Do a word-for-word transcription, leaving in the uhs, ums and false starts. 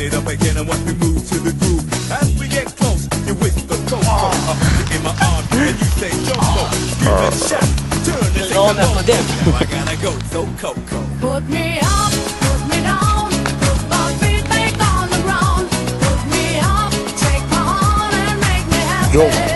it up again and watch me move to the groove. As we get close, you whisper coco. I hold you in my arms and you say Joko. Scream and shout, turn and say come on. Now I gotta go, so Coco. Put me up, put me down, put my feet back on the ground. Put me up, take my arm and make me happy. Yo.